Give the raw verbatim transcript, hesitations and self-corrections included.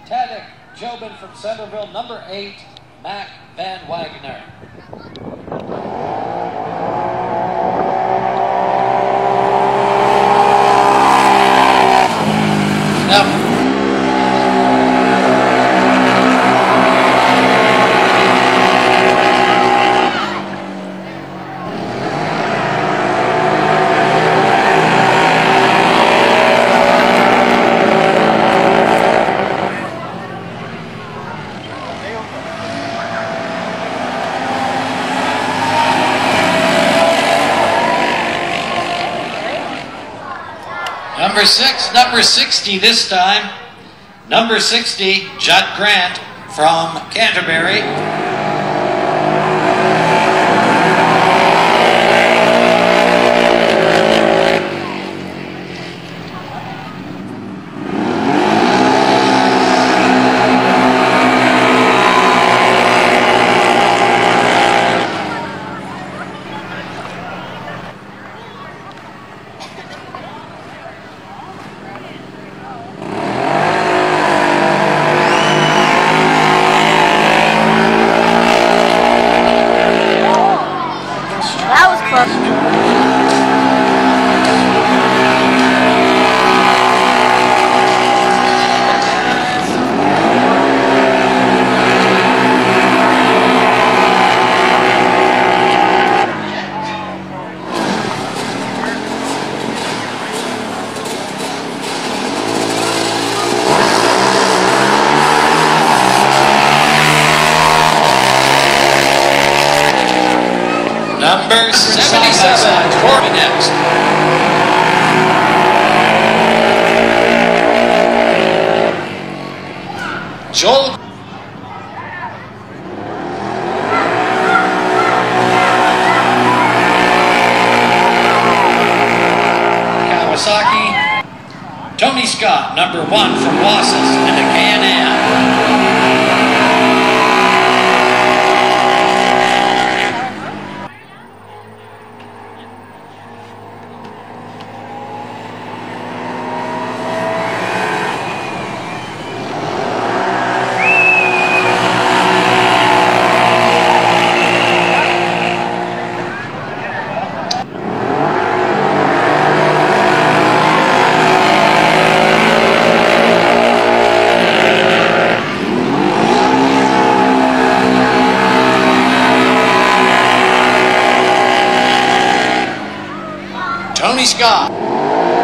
Tadek Jobin from Centerville, number eight, Mac Van Wagner. Now, number six, number sixty this time. Number sixty, Judd Grant from Canterbury. That was close. Number seventy-seven, Corbin next. Joel Kawasaki. Tony Scott, number one from Wausau, and a K and N. Tony Scott.